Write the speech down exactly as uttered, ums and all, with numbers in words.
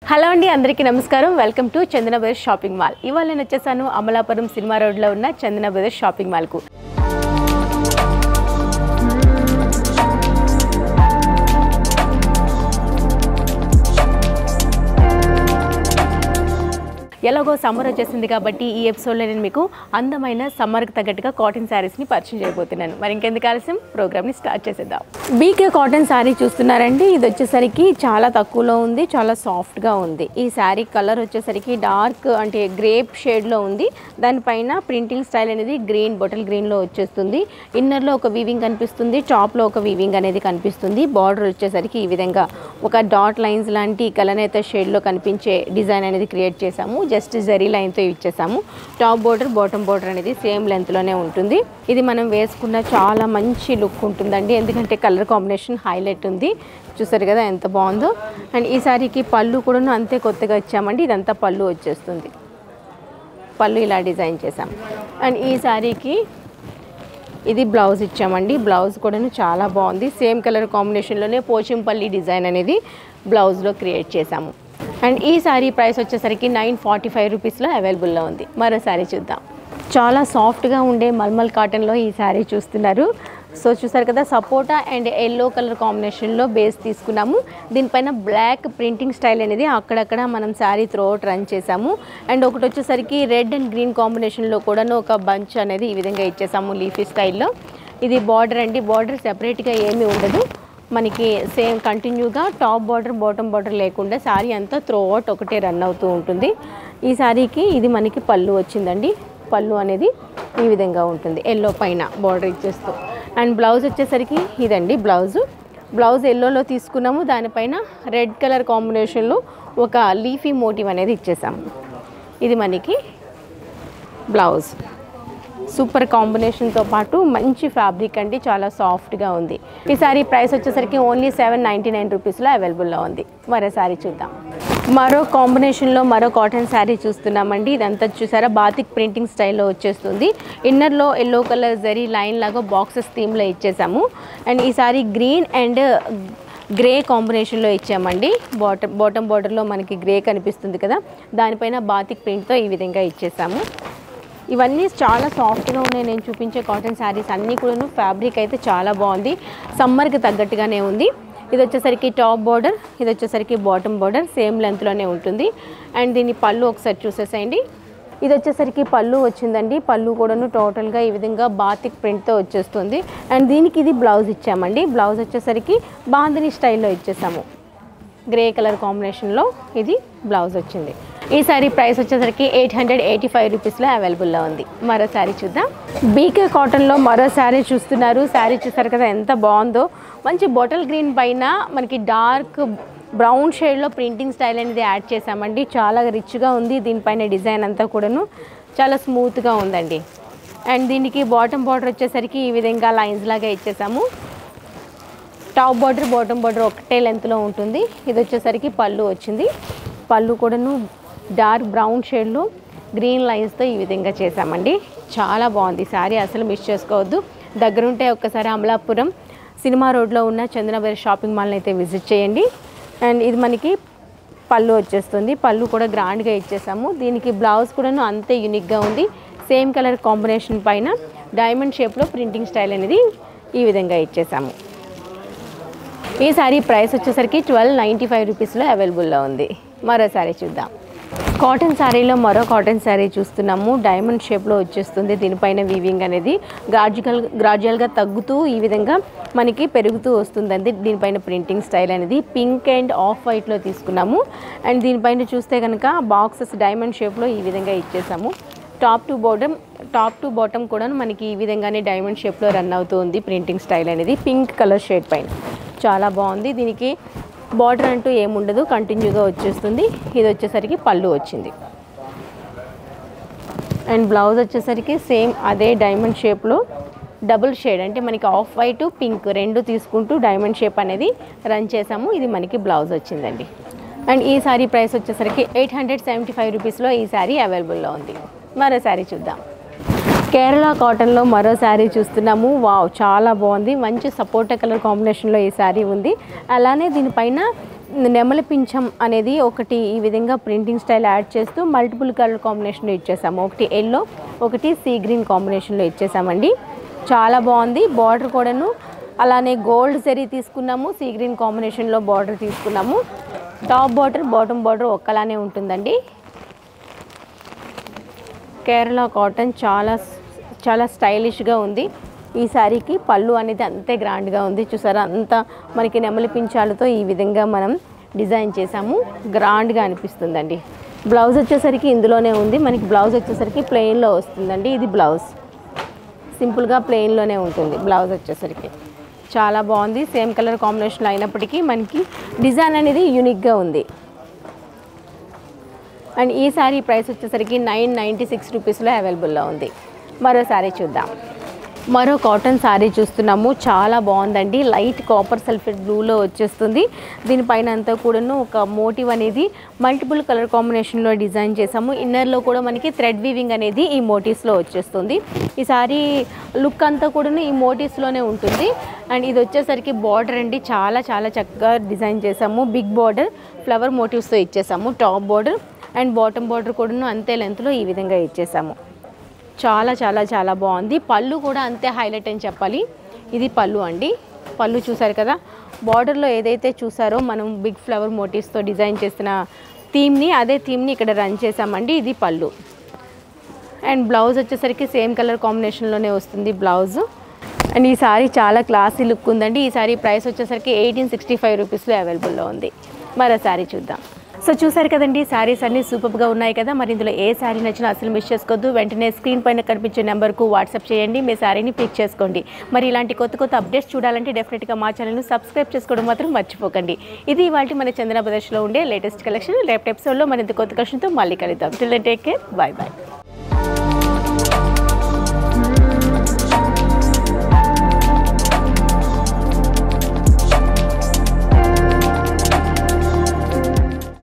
Hello అండి, అందరికీ నమస్కారం. Welcome to Chandana Brothers shopping mall. ఇవాళ నేను వచ్చేసాను అమలాపురం సినిమా రోడ్లో ఉన్న చందన బ్రదర్స్ షాపింగ్ మాల్కు. ఎలాగో సమ్మర్ వచ్చేసింది కాబట్టి ఈ ఎపిసోడ్లో నేను మీకు అందమైన సమ్మర్కి తగ్గట్టుగా కాటన్ శారీస్ని పరిచయం చేయబోతున్నాను. మరి ఇంకెందుకు ఆలస్యం, ప్రోగ్రామ్ని స్టార్ట్ చేసేద్దాం. బీకే కాటన్ శారీ చూస్తున్నారండి. ఇది వచ్చేసరికి చాలా తక్కువలో ఉంది, చాలా సాఫ్ట్గా ఉంది. ఈ శారీ కలర్ వచ్చేసరికి డార్క్ అంటే గ్రేప్ షేడ్లో ఉంది. దానిపైన ప్రింటింగ్ స్టైల్ అనేది గ్రీన్, బాటిల్ గ్రీన్లో వచ్చేస్తుంది. ఇన్నర్లో ఒక వీవింగ్ కనిపిస్తుంది, టాప్లో ఒక వీవింగ్ అనేది కనిపిస్తుంది. బార్డర్ వచ్చేసరికి ఈ విధంగా ఒక డాట్ లైన్స్ లాంటి కలనేత షేడ్లో కనిపించే డిజైన్ అనేది క్రియేట్ చేశాము. జస్ట్ జరీ లైన్తో ఇచ్చేసాము. టాప్ బోర్డర్, బాటమ్ బోర్డర్ అనేది సేమ్ లెంత్లోనే ఉంటుంది. ఇది మనం వేసుకున్న చాలా మంచి లుక్ ఉంటుందండి, ఎందుకంటే కలర్ కాంబినేషన్ హైలైట్ ఉంది. చూసారు కదా ఎంత బాగుందో. అండ్ ఈ సారీకి పళ్ళు కూడా అంతే కొత్తగా ఇచ్చామండి. ఇదంతా పళ్ళు వచ్చేస్తుంది. పళ్ళు ఇలా డిజైన్ చేసాం. అండ్ ఈ సారీకి ఇది బ్లౌజ్ ఇచ్చామండి. బ్లౌజ్ కూడా చాలా బాగుంది. సేమ్ కలర్ కాంబినేషన్లోనే పోచంపల్లి డిజైన్ అనేది బ్లౌజ్లో క్రియేట్ చేసాము. అండ్ ఈ శారీ ప్రైస్ వచ్చేసరికి నైన్ ఫార్టీ ఫైవ్ రూపీస్లో అవైలబుల్లో ఉంది. మరో శారీ చూద్దాం. చాలా సాఫ్ట్గా ఉండే మల్మల్ కాటన్లో ఈ శారీ చూస్తున్నారు. సో చూసారు కదా, సపోటా అండ్ ఎల్లో కలర్ కాంబినేషన్లో బేస్ తీసుకున్నాము. దీనిపైన బ్లాక్ ప్రింటింగ్ స్టైల్ అనేది అక్కడక్కడ మనం శారీ త్రోట్ రన్ చేసాము. అండ్ ఒకటి వచ్చేసరికి రెడ్ అండ్ గ్రీన్ కాంబినేషన్లో కూడా ఒక బంచ్ అనేది ఈ విధంగా ఇచ్చేసాము లీఫీ స్టైల్లో. ఇది బార్డర్ అండి. బార్డర్ సెపరేట్గా ఏమీ ఉండదు, మనకి సేమ్ కంటిన్యూగా టాప్ బార్డర్ బాటమ్ బార్డర్ లేకుండా శారీ అంతా త్రో అవుట్ ఒకటే రన్ అవుతూ ఉంటుంది. ఈ శారీకి ఇది మనకి పళ్ళు వచ్చిందండి. పళ్ళు అనేది ఈ విధంగా ఉంటుంది, ఎల్లో పైన బార్డర్ ఇచ్చేస్తూ. అండ్ బ్లౌజ్ వచ్చేసరికి ఇదండి బ్లౌజు. బ్లౌజ్ ఎల్లోలో తీసుకున్నాము, దానిపైన రెడ్ కలర్ కాంబినేషన్లో ఒక లీఫీ మోటివ్ అనేది ఇచ్చేసాము. ఇది మనకి బ్లౌజ్. సూపర్ కాంబినేషన్తో పాటు మంచి ఫ్యాబ్రిక్ అండి, చాలా సాఫ్ట్గా ఉంది. ఈ సారీ ప్రైస్ వచ్చేసరికి ఓన్లీ సెవెన్ నైంటీ నైన్ రూపీస్లో అవైలబుల్లో ఉంది. మరో శారీ చూద్దాం. మరో కాంబినేషన్లో మరో కాటన్ శారీ చూస్తున్నామండి. ఇదంతా చూసారా, బాతిక్ ప్రింటింగ్ స్టైల్లో వచ్చేస్తుంది. ఇన్నర్లో ఎల్లో కలర్ జరీ లైన్ లాగా బాక్సెస్ థీమ్లో ఇచ్చేసాము. అండ్ ఈ సారీ గ్రీన్ అండ్ గ్రే కాంబినేషన్లో ఇచ్చామండి. బాటమ్ బాటమ్ బార్డర్లో మనకి గ్రే కనిపిస్తుంది కదా, దానిపైన బాతిక్ ప్రింట్తో ఈ విధంగా ఇచ్చేసాము. ఇవన్నీ చాలా సాఫ్ట్గా ఉన్నాయి. నేను చూపించే కాటన్ శారీస్ అన్నీ కూడా ఫ్యాబ్రిక్ అయితే చాలా బాగుంది, సమ్మర్కి తగ్గట్టుగానే ఉంది. ఇది వచ్చేసరికి టాప్ బార్డర్, ఇది వచ్చేసరికి బాటమ్ బార్డర్ సేమ్ లెంత్లోనే ఉంటుంది. అండ్ దీని పళ్ళు ఒకసారి చూసేసేయండి. ఇది వచ్చేసరికి పళ్ళు వచ్చిందండి. పళ్ళు కూడాను టోటల్గా ఈ విధంగా బాతిక్ ప్రింట్తో వచ్చేస్తుంది. అండ్ దీనికి ఇది బ్లౌజ్ ఇచ్చామండి. బ్లౌజ్ వచ్చేసరికి బాందిని స్టైల్లో ఇచ్చేసాము. గ్రే కలర్ కాంబినేషన్లో ఇది బ్లౌజ్ వచ్చింది. ఈ శారీ ప్రైస్ వచ్చేసరికి ఎయిట్ హండ్రెడ్ ఎయిటీ ఫైవ్ రూపీస్లో అవైలబుల్లో ఉంది. మరో శారీ చూద్దాం. బీకే కాటన్లో మరో శారీ చూస్తున్నారు. శారీ చూసారు కదా ఎంత బాగుందో. మంచి బాటిల్ గ్రీన్ పైన మనకి డార్క్ బ్రౌన్ షేడ్లో ప్రింటింగ్ స్టైల్ అనేది యాడ్ చేసామండి. చాలా రిచ్గా ఉంది. దీనిపైన డిజైన్ అంతా కూడాను చాలా స్మూత్గా ఉందండి. అండ్ దీనికి బాటమ్ బార్డర్ వచ్చేసరికి ఈ విధంగా లైన్స్ లాగా ఇచ్చేసాము. టాప్ బార్డర్ బాటమ్ బార్డర్ ఒకటే లెంత్లో ఉంటుంది. ఇది వచ్చేసరికి పళ్ళు వచ్చింది. పళ్ళు కూడాను డార్క్ బ్రౌన్ షేడ్లో గ్రీన్ లైన్స్తో ఈ విధంగా చేసామండి. చాలా బాగుంది శారీ, అసలు మిస్ చేసుకోవద్దు. దగ్గరుంటే ఒక్కసారి అమలాపురం సినిమా రోడ్లో ఉన్న చందన బ్రదర్స్ షాపింగ్ మాల్ని అయితే విజిట్ చేయండి. అండ్ ఇది మనకి పళ్ళు వచ్చేస్తుంది. పళ్ళు కూడా గ్రాండ్గా ఇచ్చేసాము. దీనికి బ్లౌజ్ కూడాను అంతే యూనిక్గా ఉంది. సేమ్ కలర్ కాంబినేషన్ పైన డైమండ్ షేప్లో ప్రింటింగ్ స్టైల్ అనేది ఈ విధంగా ఇచ్చేసాము. ఈ శారీ ప్రైస్ వచ్చేసరికి ట్వెల్వ్ నైంటీ ఫైవ్ రూపీస్లో అవైలబుల్లో ఉంది. మరో శారీ చూద్దాం. కాటన్ శారీలో మరో కాటన్ శారీ చూస్తున్నాము. డైమండ్ షేప్లో వచ్చేస్తుంది. దీనిపైన వీవింగ్ అనేది గ్రాడ్యువల్ గ్రాడ్యువల్గా తగ్గుతూ ఈ విధంగా మనకి పెరుగుతూ వస్తుందండి. దీనిపైన ప్రింటింగ్ స్టైల్ అనేది పింక్ అండ్ ఆఫ్ వైట్లో తీసుకున్నాము. అండ్ దీనిపైన చూస్తే కనుక బాక్సెస్ డైమండ్ షేప్లో ఈ విధంగా ఇచ్చేసాము. Top to bottom top to bottom కూడా మనకి ఈ విధంగానే డైమండ్ షేప్లో రన్ అవుతూ ఉంది. ప్రింటింగ్ స్టైల్ అనేది పింక్ కలర్ షేడ్ పైన చాలా బాగుంది. దీనికి బార్డర్ అంటూ ఏముండదు, కంటిన్యూగా వచ్చేస్తుంది. ఇది వచ్చేసరికి పళ్ళు వచ్చింది. అండ్ బ్లౌజ్ వచ్చేసరికి సేమ్ అదే డైమండ్ షేప్లో డబుల్ షేడ్ అంటే మనకి ఆఫ్ వైట్ పింక్ రెండు తీసుకుంటూ డైమండ్ షేప్ అనేది రన్ చేసాము. ఇది మనకి బ్లౌజ్ వచ్చిందండి. అండ్ ఈ శారీ ప్రైస్ వచ్చేసరికి ఎయిట్ హండ్రెడ్ సెవెంటీ ఫైవ్ రూపీస్లో ఈ శారీ అవైలబుల్లో ఉంది. మరో శారీ చూద్దాం. కేరళ కాటన్లో మరో శారీ చూస్తున్నాము. వావ్, చాలా బాగుంది. మంచి సపోటా కలర్ కాంబినేషన్లో ఈ శారీ ఉంది. అలానే దీనిపైన నెమలి పింఛం అనేది ఒకటి ఈ విధంగా ప్రింటింగ్ స్టైల్ యాడ్ చేస్తూ మల్టిపుల్ కలర్ కాంబినేషన్లో ఇచ్చేసాము. ఒకటి ఎల్లో, ఒకటి సీ గ్రీన్ కాంబినేషన్లో ఇచ్చేసామండి. చాలా బాగుంది. బార్డర్ కూడాను అలానే గోల్డ్ జరీ తీసుకున్నాము, సీ గ్రీన్ కాంబినేషన్లో బార్డర్ తీసుకున్నాము. టాప్ బార్డర్ బాటమ్ బార్డర్ ఒక్కలానే ఉంటుందండి. కేరళ కాటన్ చాలా చాలా స్టైలిష్గా ఉంది. ఈ శారీకి పళ్ళు అనేది అంతే గ్రాండ్గా ఉంది. చూసారా, అంతా మనకి నెమలి పించాలతో ఈ విధంగా మనం డిజైన్ చేసాము. గ్రాండ్గా అనిపిస్తుందండి. బ్లౌజ్ వచ్చేసరికి ఇందులోనే ఉంది. మనకి బ్లౌజ్ వచ్చేసరికి ప్లెయిన్లో వస్తుందండి. ఇది బ్లౌజ్ సింపుల్గా ప్లెయిన్లోనే ఉంటుంది. బ్లౌజ్ వచ్చేసరికి చాలా బాగుంది. సేమ్ కలర్ కాంబినేషన్లో అయినప్పటికీ మనకి డిజైన్ అనేది యూనిక్గా ఉంది. అండ్ ఈ శారీ ప్రైస్ వచ్చేసరికి నైన్ నైంటీ సిక్స్ రూపీస్లో అవైలబుల్లో ఉంది. మరో శారీ చూద్దాం. మరో కాటన్ శారీ చూస్తున్నాము. చాలా బాగుందండి. లైట్ కాపర్ సల్ఫేట్ బ్లూలో వచ్చేస్తుంది. దీనిపైన అంతా కూడాను ఒక మోటివ్ అనేది మల్టిపుల్ కలర్ కాంబినేషన్లో డిజైన్ చేసాము. ఇన్నర్లో కూడా మనకి థ్రెడ్ వీవింగ్ అనేది ఈ మోటివ్స్లో వచ్చేస్తుంది. ఈ శారీ లుక్ అంతా కూడాను ఈ మోటివ్స్లోనే ఉంటుంది. అండ్ ఇది వచ్చేసరికి బార్డర్ అండి, చాలా చాలా చక్కగా డిజైన్ చేసాము. బిగ్ బార్డర్ ఫ్లవర్ మోటివ్స్తో ఇచ్చేసాము. Top border and bottom border కూడాను అంతే లెంత్లో ఈ విధంగా ఇచ్చేసాము. చాలా చాలా చాలా బాగుంది. పళ్ళు కూడా అంతే హైలైట్ అని చెప్పాలి. ఇది పళ్ళు అండి. పళ్ళు చూసారు కదా, బార్డర్లో ఏదైతే చూసారో మనం బిగ్ ఫ్లవర్ మోటివ్స్తో డిజైన్ చేసిన థీమ్ని, అదే థీమ్ని ఇక్కడ రన్ చేసామండి. ఇది పళ్ళు. అండ్ బ్లౌజ్ వచ్చేసరికి సేమ్ కలర్ కాంబినేషన్లోనే వస్తుంది బ్లౌజ్. అండ్ ఈ సారీ చాలా క్లాసీ లుక్ ఉందండి. ఈ సారీ ప్రైస్ వచ్చేసరికి ఎయిటీన్ సిక్స్టీ ఫైవ్ రూపీస్లో అవైలబుల్లో ఉంది. మరో సారీ చూద్దాం. సో చూసారు కదండి, శారీస్ అన్నీ సూపర్గా ఉన్నాయి కదా. మరి ఇందులో ఏ శారీ నచ్చినా అసలు మిస్ చేసుకోవద్దు. వెంటనే స్క్రీన్ పైన కనిపించే నెంబర్కు వాట్సాప్ చేయండి, మీ శారీని పిక్ చేసుకోండి. మరి ఇలాంటి కొత్త కొత్త అప్డేట్స్ చూడాలంటే డెఫినెట్గా మా ఛానల్ను సబ్స్క్రైబ్ చేసుకోవడం మాత్రం మర్చిపోకండి. ఇది ఇవాళ మన చందన బ్రదర్స్లో ఉండే లేటెస్ట్ కలెక్షన్. రేపటి ఎపిసోడ్లో మరింత కొత్త కలెక్షన్తో మళ్ళీ కలుద్దాం. Till then take care, bye bye.